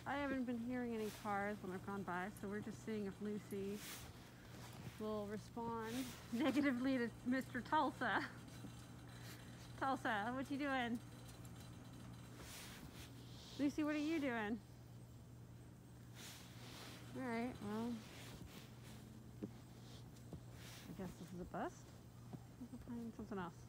I haven't been hearing any cars when I've gone by, so we're just seeing if Lucy will respond negatively to Mr. Tulsa. Tulsa, what you doing? Lucy, what are you doing? Alright, well, I guess this is a bus. We'll find something else.